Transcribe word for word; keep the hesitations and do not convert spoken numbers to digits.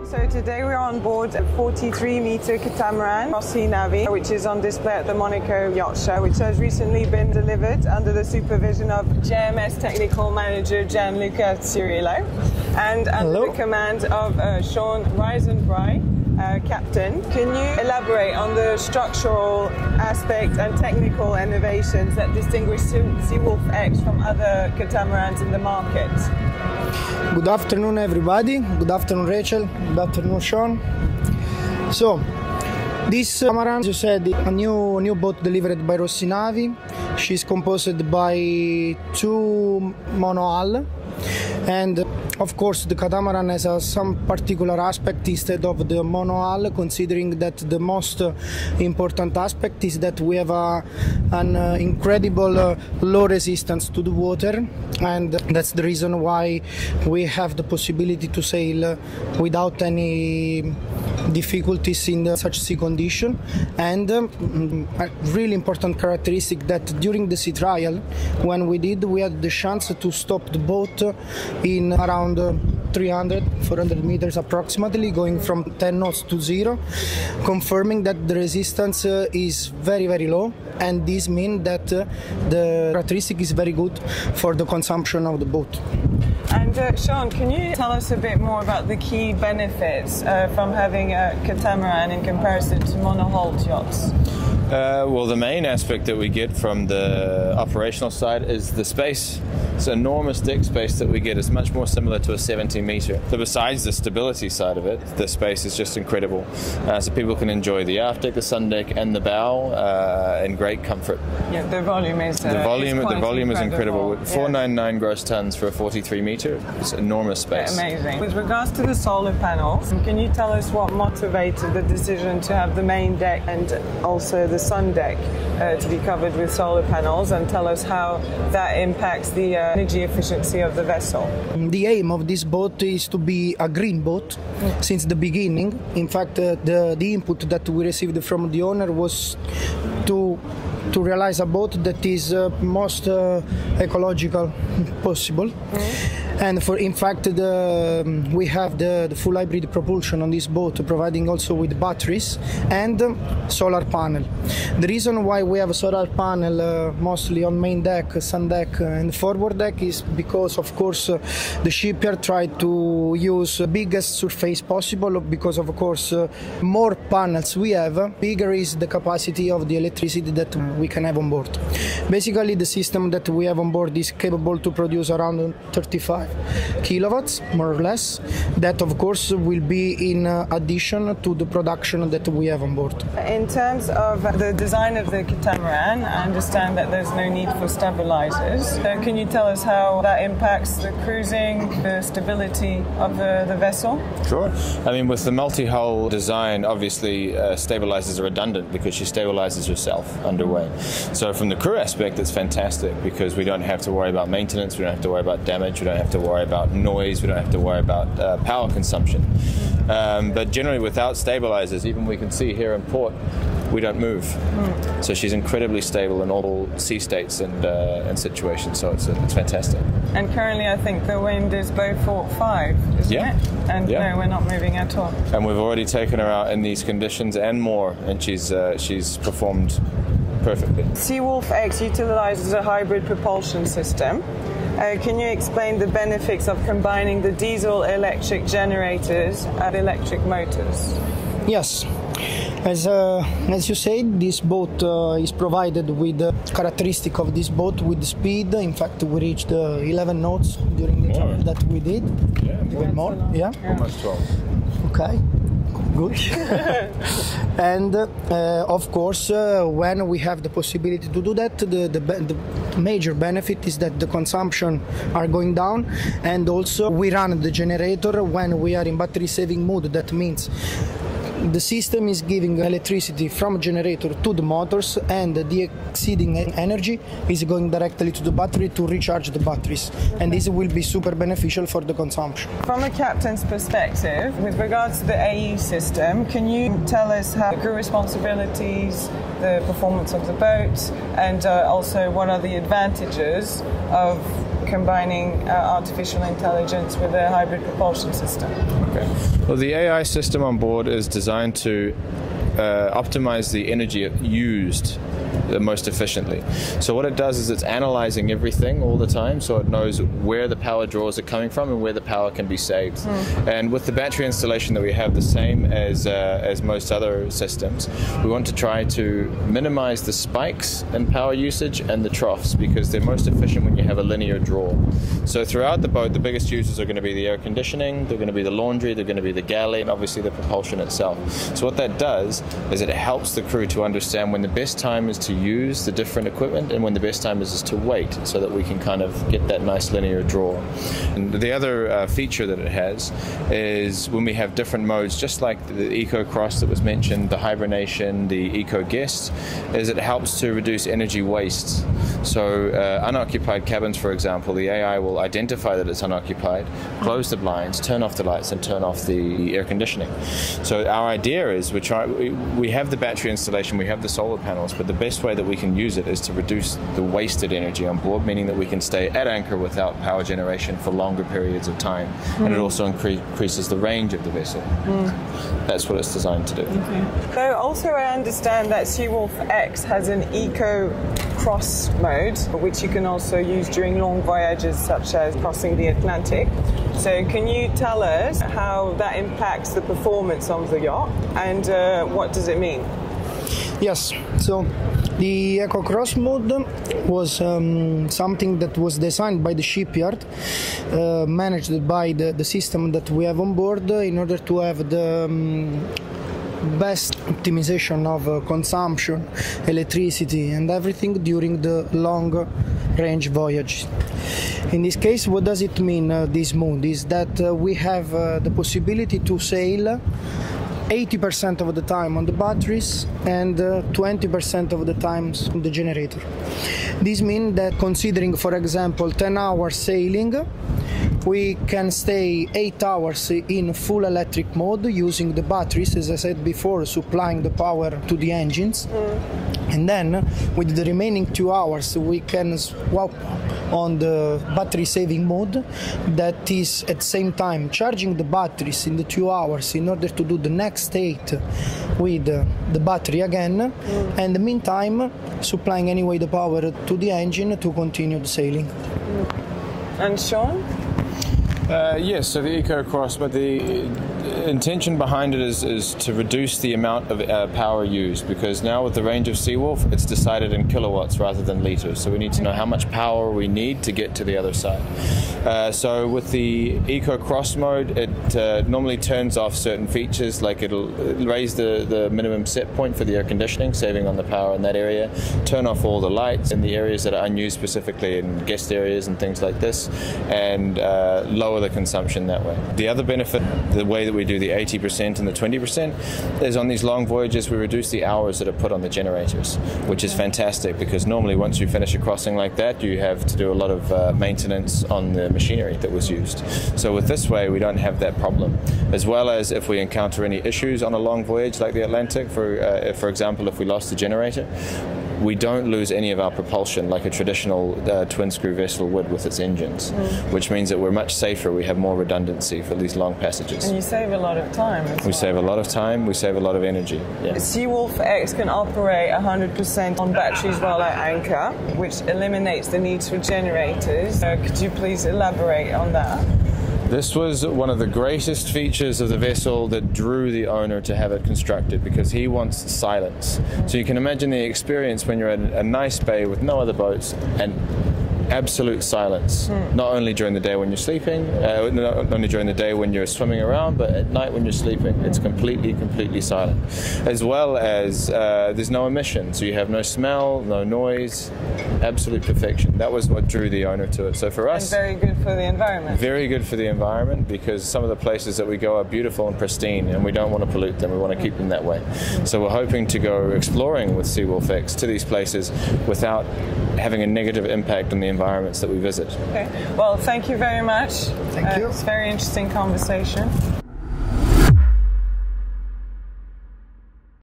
So today we're on board a forty-three meter catamaran, Sea Navi, which is on display at the Monaco Yacht Show, which has recently been delivered under the supervision of J M S technical manager Gianluca Cirillo and under Hello. the command of uh, Sean Rysenbry, uh, captain. Can you elaborate on the structural aspect and technical innovations that distinguish Seawolf X from other catamarans in the market? Good afternoon, everybody. Good afternoon, Rachel. Good afternoon, Sean. So, this catamaran, as you said, a new new boat delivered by Sea Navi. She's composed by two monohull, and of course the catamaran has uh, some particular aspect instead of the monohull, considering that the most uh, important aspect is that we have a, an uh, incredible uh, low resistance to the water, and that's the reason why we have the possibility to sail uh, without any difficulties in the, such sea condition. And um, a really important characteristic that during the sea trial, when we did, we had the chance to stop the boat in around uh, three hundred, four hundred meters approximately, going from ten knots to zero, confirming that the resistance uh, is very very low, and this means that uh, the characteristic is very good for the consumption of the boat. And uh, Sean, can you tell us a bit more about the key benefits uh, from having a catamaran in comparison to monohulled yachts? Uh, well, the main aspect that we get from the operational side is the space. It's enormous deck space that we get. It's much more similar to a seventy meter. So besides the stability side of it, the space is just incredible. Uh, so people can enjoy the aft deck, the sun deck, and the bow uh, in great comfort. Yeah, the volume is uh, the volume. is The volume incredible. is incredible. four ninety-nine gross tons for a forty-three meter. It's enormous space. Yeah, amazing. With regards to the solar panels, can you tell us what motivated the decision to have the main deck and also the sun deck uh, to be covered with solar panels, and tell us how that impacts the uh, energy efficiency of the vessel? The aim of this boat is to be a green boat mm. since the beginning. In fact, uh, the, the input that we received from the owner was to to realize a boat that is uh, most uh, ecological possible. Mm. And for in fact, the, um, we have the, the full hybrid propulsion on this boat, providing also with batteries and um, solar panel. The reason why we have a solar panel uh, mostly on main deck, sun deck, and forward deck is because, of course, uh, the shipyard tried to use the biggest surface possible, because, of course, uh, more panels we have, bigger is the capacity of the electricity that we can have on board. Basically, the system that we have on board is capable to produce around thirty-five kilowatts, more or less. That, of course, will be in uh, addition to the production that we have on board. In terms of the design of the catamaran, I understand that there's no need for stabilizers. So can you tell us how that impacts the cruising, the stability of the, the vessel? Sure. I mean, with the multi-hull design, obviously uh, stabilizers are redundant because she stabilizes herself underway. So from the crew aspect, it's fantastic because we don't have to worry about maintenance, we don't have to worry about damage, we don't have to worry about noise, we don't have to worry about uh, power consumption. Um, but generally without stabilizers, even we can see here in port, we don't move. Mm. So she's incredibly stable in all sea states and, uh, and situations, so it's, it's fantastic. And currently I think the wind is Beaufort five, isn't yeah. it? And yeah. no, we're not moving at all. And we've already taken her out in these conditions and more, and she's, uh, she's performed perfectly. Seawolf X utilizes a hybrid propulsion system. Uh, can you explain the benefits of combining the diesel-electric generators and electric motors? Yes. As, uh, as you said, this boat uh, is provided with the characteristic of this boat with the speed. In fact, we reached uh, eleven knots during the travel that we did. Yeah, even more. Yeah, yeah, almost twelve. Okay. Good. And uh, of course, uh, when we have the possibility to do that, the, the, the major benefit is that the consumption are going down, and also we run the generator when we are in battery saving mode. That means the system is giving electricity from generator to the motors, and the exceeding energy is going directly to the battery to recharge the batteries. Okay. And this will be super beneficial for the consumption. From a captain's perspective, with regards to the A E system, can you tell us how crew responsibilities, the performance of the boat, and uh, also what are the advantages of combining uh, artificial intelligence with a hybrid propulsion system? Okay. Well, the A I system on board is designed to uh, optimize the energy used the most efficiently. So what it does is it's analyzing everything all the time, so it knows where the power draws are coming from and where the power can be saved. Mm. And with the battery installation that we have, the same as uh, as most other systems, we want to try to minimize the spikes in power usage and the troughs, because they're most efficient when you have a linear draw. So throughout the boat, the biggest users are going to be the air conditioning, they're going to be the laundry, they're going to be the galley, and obviously the propulsion itself. So what that does is it helps the crew to understand when the best time is to use the different equipment and when the best time is, is to wait, so that we can kind of get that nice linear draw. And the other uh, feature that it has is when we have different modes, just like the Eco Cross that was mentioned, the hibernation, the Eco Guest, is it helps to reduce energy waste. So uh, unoccupied cabins, for example, the A I will identify that it's unoccupied, close the blinds, turn off the lights, and turn off the air conditioning. So our idea is we try we, we have the battery installation, we have the solar panels, but the best way that we can use it is to reduce the wasted energy on board, meaning that we can stay at anchor without power generation for longer periods of time. Mm. And it also incre increases the range of the vessel. Mm. That's what it's designed to do. Okay. So also I understand that Seawolf X has an Eco Cross mode, which you can also use during long voyages such as crossing the Atlantic. So can you tell us how that impacts the performance of the yacht, and uh, what does it mean? Yes, so the Eco Cross mode was um, something that was designed by the shipyard, uh, managed by the, the system that we have on board, uh, in order to have the um, best optimization of uh, consumption, electricity and everything during the long range voyages. In this case, what does it mean, uh, this mode? Is that uh, we have uh, the possibility to sail eighty percent of the time on the batteries and uh, twenty percent of the times on the generator. This means that, considering, for example, ten hours sailing, we can stay eight hours in full electric mode using the batteries, as I said before, supplying the power to the engines. Mm. And then with the remaining two hours we can swap on the battery saving mode, that is at the same time charging the batteries in the two hours in order to do the next state with uh, the battery again, mm. and in the meantime supplying anyway the power to the engine to continue the sailing. Mm. And Sean? Uh, yes, so the Eco Cross, but the intention behind it is, is to reduce the amount of uh, power used, because now with the range of Seawolf, it's decided in kilowatts rather than liters, so we need to know how much power we need to get to the other side. Uh, so with the Eco Cross mode, it uh, normally turns off certain features, like it'll raise the, the minimum set point for the air conditioning, saving on the power in that area, turn off all the lights in the areas that are unused, specifically in guest areas and things like this, and uh, lower the consumption that way. The other benefit, the way that we do the eighty percent and the twenty percent, is on these long voyages we reduce the hours that are put on the generators, which is fantastic, because normally once you finish a crossing like that you have to do a lot of uh, maintenance on the machinery that was used. So with this way we don't have that problem, as well as if we encounter any issues on a long voyage like the Atlantic, for, uh, for example if we lost the generator, we don't lose any of our propulsion like a traditional uh, twin screw vessel would with its engines, mm. which means that we're much safer, we have more redundancy for these long passages. And you save a lot of time as We well. save a lot of time, we save a lot of energy. Yeah. Seawolf X can operate one hundred percent on batteries while at anchor, which eliminates the need for generators. Uh, could you please elaborate on that? This was one of the greatest features of the vessel that drew the owner to have it constructed, because he wants silence. So you can imagine the experience when you're at a nice bay with no other boats and absolute silence, mm. not only during the day when you're sleeping, uh, not only during the day when you're swimming around, but at night when you're sleeping. It's completely, completely silent. As well as uh, there's no emission, so you have no smell, no noise, absolute perfection. That was what drew the owner to it. So for us, and very good for the environment. Very good for the environment, because some of the places that we go are beautiful and pristine, and we don't want to pollute them. We want to keep them that way. So we're hoping to go exploring with Seawolf X to these places without having a negative impact on the environments that we visit. Okay. Well, thank you very much. Thank uh, you. It's a very interesting conversation.